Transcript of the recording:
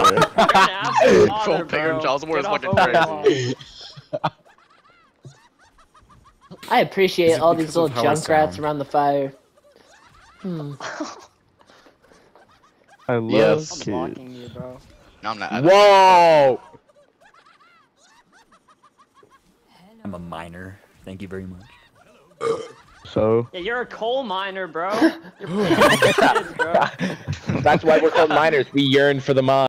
asshole father, Full picture bro. of Charles Ward is Get looking off crazy. I appreciate Is it all these because of little how I junkrats sound? around the fire. I love Yes. I'm kids. blocking you, bro. No, I'm not. Whoa! I'm a minor. Thank you very much. So, Yeah, you're a coal miner, bro. You're kids, bro. That's why we're called miners. We yearn for the mine.